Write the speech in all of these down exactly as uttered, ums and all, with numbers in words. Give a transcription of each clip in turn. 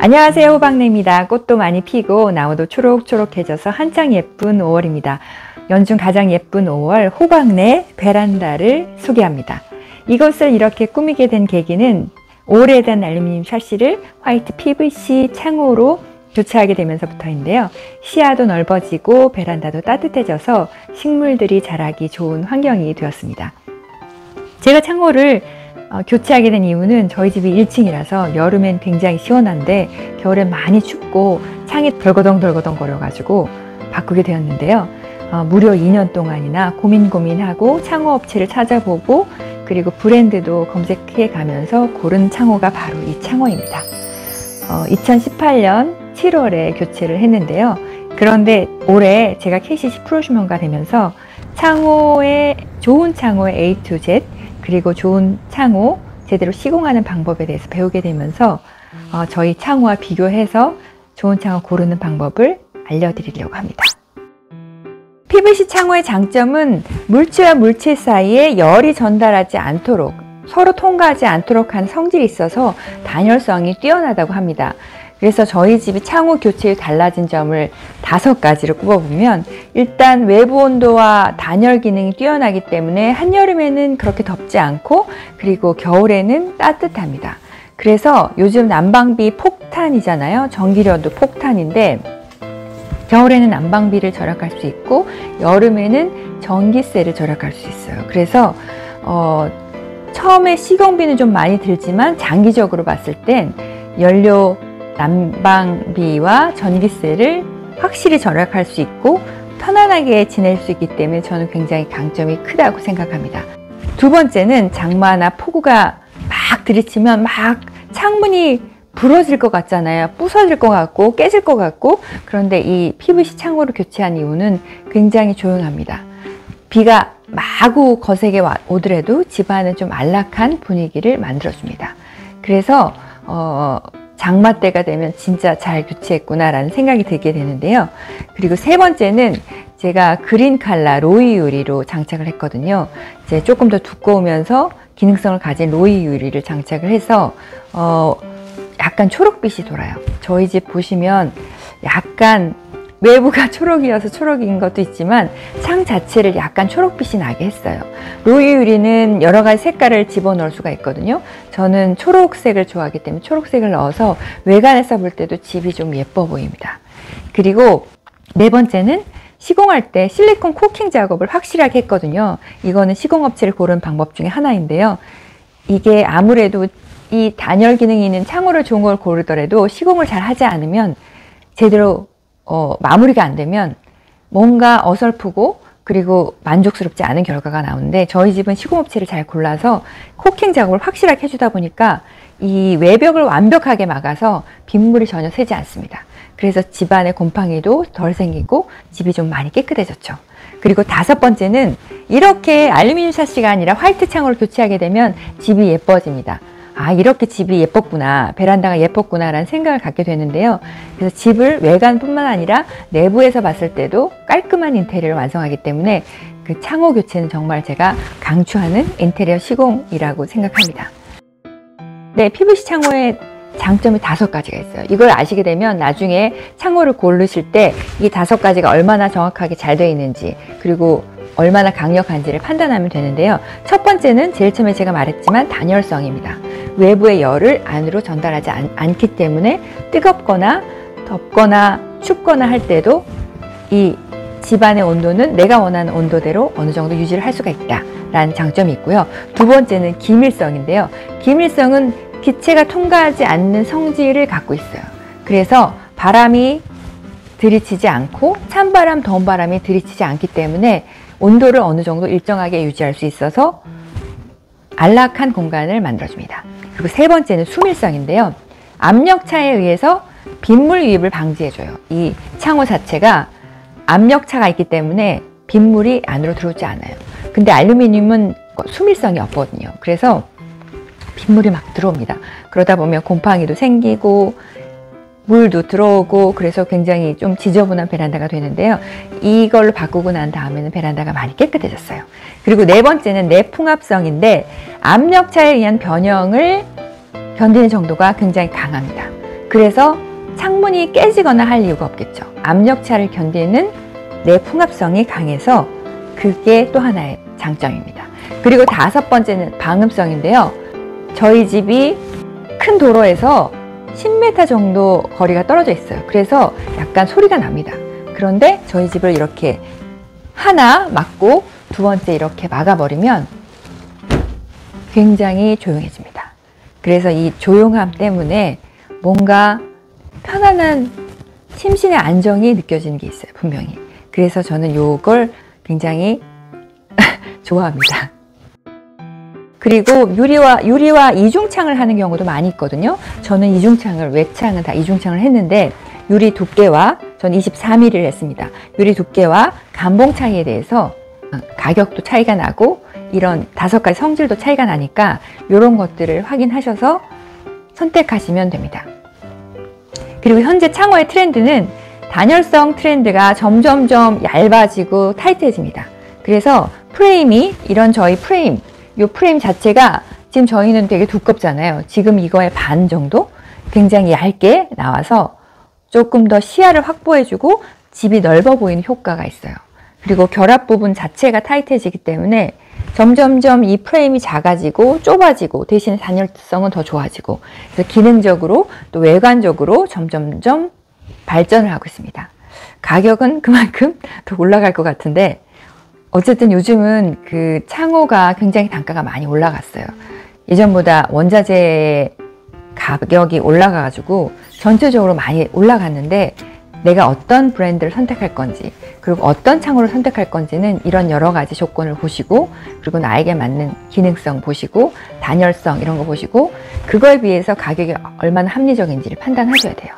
안녕하세요, 호박내입니다. 꽃도 많이 피고 나무도 초록초록해져서 한창 예쁜 오월입니다. 연중 가장 예쁜 오월 호박내 베란다를 소개합니다. 이곳을 이렇게 꾸미게 된 계기는 오래된 알루미늄 샤시를 화이트 피브이씨 창호로 교체하게 되면서부터인데요. 시야도 넓어지고 베란다도 따뜻해져서 식물들이 자라기 좋은 환경이 되었습니다. 제가 창호를 어, 교체하게 된 이유는 저희 집이 일 층이라서 여름엔 굉장히 시원한데 겨울엔 많이 춥고 창이 덜거덩 덜거덩 거려가지고 바꾸게 되었는데요. 어, 무려 이 년 동안이나 고민 고민하고 창호 업체를 찾아보고 그리고 브랜드도 검색해 가면서 고른 창호가 바로 이 창호입니다. 어, 이천십팔 년 칠월에 교체를 했는데요. 그런데 올해 제가 케이씨씨 프로슈먼가 되면서 창호의 좋은 창호의 에이 투 젯 그리고 좋은 창호 제대로 시공하는 방법에 대해서 배우게 되면서 어, 저희 창호와 비교해서 좋은 창호 고르는 방법을 알려드리려고 합니다. 피브이씨 창호의 장점은 물체와 물체 사이에 열이 전달하지 않도록 서로 통과하지 않도록 한 성질이 있어서 단열성이 뛰어나다고 합니다. 그래서 저희 집이 창호 교체에 달라진 점을 다섯 가지로 꼽아보면 일단 외부 온도와 단열 기능이 뛰어나기 때문에 한여름에는 그렇게 덥지 않고 그리고 겨울에는 따뜻합니다. 그래서 요즘 난방비 폭탄이잖아요. 전기료도 폭탄인데 겨울에는 난방비를 절약할 수 있고 여름에는 전기세를 절약할 수 있어요. 그래서 어, 처음에 시공비는 좀 많이 들지만 장기적으로 봤을 땐 연료 난방비와 전기세를 확실히 절약할 수 있고 편안하게 지낼 수 있기 때문에 저는 굉장히 강점이 크다고 생각합니다. 두 번째는 장마나 폭우가 막 들이치면 막 창문이 부러질 것 같잖아요. 부서질 것 같고 깨질 것 같고 그런데 이 피브이씨 창호를 교체한 이유는 굉장히 조용합니다. 비가 마구 거세게 오더라도 집안은 좀 안락한 분위기를 만들어줍니다. 그래서 어, 장마 때가 되면 진짜 잘 교체했구나 라는 생각이 들게 되는데요. 그리고 세 번째는 제가 그린 칼라 로이 유리로 장착을 했거든요. 이제 조금 더 두꺼우면서 기능성을 가진 로이 유리를 장착을 해서 어, 약간 초록빛이 돌아요. 저희 집 보시면 약간 외부가 초록이어서 초록인 것도 있지만 창 자체를 약간 초록빛이 나게 했어요. 로이 유리는 여러 가지 색깔을 집어넣을 수가 있거든요. 저는 초록색을 좋아하기 때문에 초록색을 넣어서 외관에서 볼 때도 집이 좀 예뻐 보입니다. 그리고 네 번째는 시공할 때 실리콘 코킹 작업을 확실하게 했거든요. 이거는 시공업체를 고른 방법 중에 하나인데요. 이게 아무래도 이 단열 기능이 있는 창호를 좋은 걸 고르더라도 시공을 잘 하지 않으면 제대로 어, 마무리가 안 되면 뭔가 어설프고 그리고 만족스럽지 않은 결과가 나오는데 저희 집은 시공업체를 잘 골라서 코킹 작업을 확실하게 해주다 보니까 이 외벽을 완벽하게 막아서 빗물이 전혀 새지 않습니다. 그래서 집안에 곰팡이도 덜 생기고 집이 좀 많이 깨끗해졌죠. 그리고 다섯 번째는 이렇게 알루미늄 샤시가 아니라 화이트 창호를 교체하게 되면 집이 예뻐집니다. 아, 이렇게 집이 예뻤구나, 베란다가 예뻤구나 라는 생각을 갖게 되는데요. 그래서 집을 외관뿐만 아니라 내부에서 봤을 때도 깔끔한 인테리어를 완성하기 때문에 그 창호 교체는 정말 제가 강추하는 인테리어 시공이라고 생각합니다. 네, 피브이씨 창호의 장점이 다섯 가지가 있어요. 이걸 아시게 되면 나중에 창호를 고르실 때 이 다섯 가지가 얼마나 정확하게 잘 되어 있는지 그리고 얼마나 강력한지를 판단하면 되는데요. 첫 번째는 제일 처음에 제가 말했지만 단열성입니다. 외부의 열을 안으로 전달하지 않, 않기 때문에 뜨겁거나 덥거나 춥거나 할 때도 이 집안의 온도는 내가 원하는 온도대로 어느 정도 유지를 할 수가 있다라는 장점이 있고요. 두 번째는 기밀성인데요. 기밀성은 기체가 통과하지 않는 성질을 갖고 있어요. 그래서 바람이 들이치지 않고 찬바람, 더운 바람이 들이치지 않기 때문에 온도를 어느 정도 일정하게 유지할 수 있어서 안락한 공간을 만들어줍니다. 그리고 세 번째는 수밀성인데요. 압력차에 의해서 빗물 유입을 방지해줘요. 이 창호 자체가 압력차가 있기 때문에 빗물이 안으로 들어오지 않아요. 근데 알루미늄은 수밀성이 없거든요. 그래서 빗물이 막 들어옵니다. 그러다 보면 곰팡이도 생기고 물도 들어오고 그래서 굉장히 좀 지저분한 베란다가 되는데요. 이걸로 바꾸고 난 다음에는 베란다가 많이 깨끗해졌어요. 그리고 네 번째는 내풍합성인데 압력차에 의한 변형을 견디는 정도가 굉장히 강합니다. 그래서 창문이 깨지거나 할 이유가 없겠죠. 압력차를 견디는 내풍합성이 강해서 그게 또 하나의 장점입니다. 그리고 다섯 번째는 방음성인데요. 저희 집이 큰 도로에서 십 미터 정도 거리가 떨어져 있어요. 그래서 약간 소리가 납니다. 그런데 저희 집을 이렇게 하나 막고 두 번째 이렇게 막아버리면 굉장히 조용해집니다. 그래서 이 조용함 때문에 뭔가 편안한 심신의 안정이 느껴지는 게 있어요. 분명히. 그래서 저는 이걸 굉장히 좋아합니다. 그리고 유리와 유리와 이중창을 하는 경우도 많이 있거든요. 저는 이중창을, 외창은 다 이중창을 했는데 유리 두께와 전 이십사 밀리미터를 했습니다. 유리 두께와 감봉 차이에 대해서 가격도 차이가 나고 이런 다섯 가지 성질도 차이가 나니까 이런 것들을 확인하셔서 선택하시면 됩니다. 그리고 현재 창호의 트렌드는 단열성 트렌드가 점점점 얇아지고 타이트해집니다. 그래서 프레임이 이런 저희 프레임, 이 프레임 자체가 지금 저희는 되게 두껍잖아요. 지금 이거의 반 정도 굉장히 얇게 나와서 조금 더 시야를 확보해주고 집이 넓어 보이는 효과가 있어요. 그리고 결합 부분 자체가 타이트해지기 때문에 점점점 이 프레임이 작아지고 좁아지고 대신 단열성은 더 좋아지고 그래서 기능적으로 또 외관적으로 점점점 발전을 하고 있습니다. 가격은 그만큼 더 올라갈 것 같은데 어쨌든 요즘은 그 창호가 굉장히 단가가 많이 올라갔어요. 예전보다 원자재 가격이 올라가가지고 전체적으로 많이 올라갔는데 내가 어떤 브랜드를 선택할 건지 그리고 어떤 창호를 선택할 건지는 이런 여러 가지 조건을 보시고 그리고 나에게 맞는 기능성 보시고 단열성 이런 거 보시고 그거에 비해서 가격이 얼마나 합리적인지를 판단하셔야 돼요.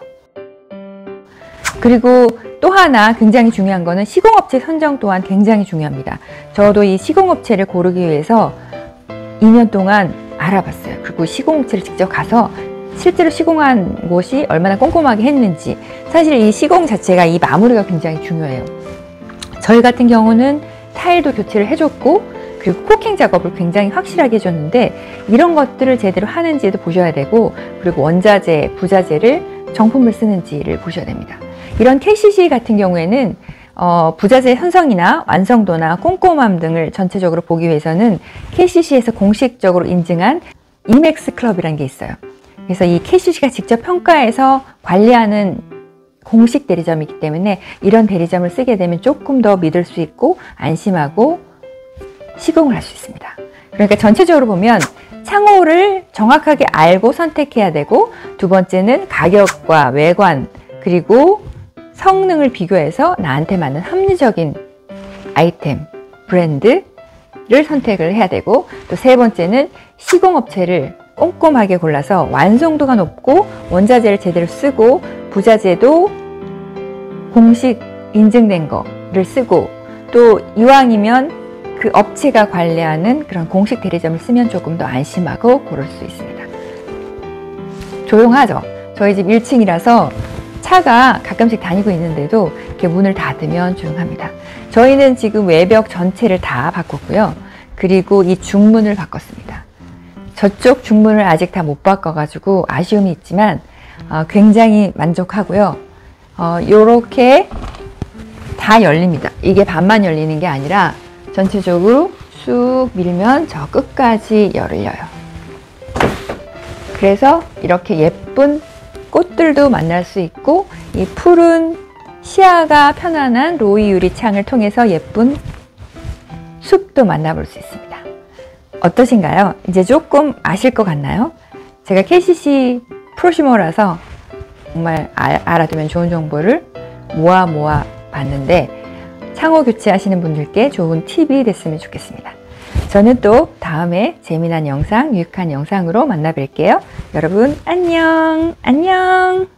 그리고 또 하나 굉장히 중요한 거는 시공업체 선정 또한 굉장히 중요합니다. 저도 이 시공업체를 고르기 위해서 이 년 동안 알아봤어요. 그리고 시공업체를 직접 가서 실제로 시공한 곳이 얼마나 꼼꼼하게 했는지 사실 이 시공 자체가 이 마무리가 굉장히 중요해요. 저희 같은 경우는 타일도 교체를 해줬고 그리고 코킹 작업을 굉장히 확실하게 해줬는데 이런 것들을 제대로 하는지도 보셔야 되고 그리고 원자재, 부자재를 정품을 쓰는지를 보셔야 됩니다. 이런 케이씨씨 같은 경우에는 어, 부자재 현성이나 완성도나 꼼꼼함 등을 전체적으로 보기 위해서는 케이씨씨에서 공식적으로 인증한 이맥스 클럽이라는 게 있어요. 그래서 이 케이씨씨가 직접 평가해서 관리하는 공식 대리점이기 때문에 이런 대리점을 쓰게 되면 조금 더 믿을 수 있고 안심하고 시공을 할 수 있습니다. 그러니까 전체적으로 보면 창호를 정확하게 알고 선택해야 되고 두 번째는 가격과 외관 그리고 성능을 비교해서 나한테 맞는 합리적인 아이템, 브랜드를 선택을 해야 되고 또 세 번째는 시공업체를 꼼꼼하게 골라서 완성도가 높고 원자재를 제대로 쓰고 부자재도 공식 인증된 거를 쓰고 또 이왕이면 그 업체가 관리하는 그런 공식 대리점을 쓰면 조금 더 안심하고 고를 수 있습니다. 조용하죠? 저희 집 일 층이라서 차가 가끔씩 다니고 있는데도 이렇게 문을 닫으면 조용합니다. 저희는 지금 외벽 전체를 다 바꿨고요. 그리고 이 중문을 바꿨습니다. 저쪽 중문을 아직 다 못 바꿔가지고 아쉬움이 있지만 어, 굉장히 만족하고요. 어, 요렇게 다 열립니다. 이게 반만 열리는 게 아니라 전체적으로 쑥 밀면 저 끝까지 열려요. 그래서 이렇게 예쁜 꽃들도 만날 수 있고 이 푸른 시야가 편안한 로이 유리창을 통해서 예쁜 숲도 만나볼 수 있습니다. 어떠신가요? 이제 조금 아실 것 같나요? 제가 케이씨씨 프로슈머라서 정말 알, 알아두면 좋은 정보를 모아 모아 봤는데 창호 교체하시는 분들께 좋은 팁이 됐으면 좋겠습니다. 저는 또 다음에 재미난 영상, 유익한 영상으로 만나 뵐게요. 여러분 안녕, 안녕.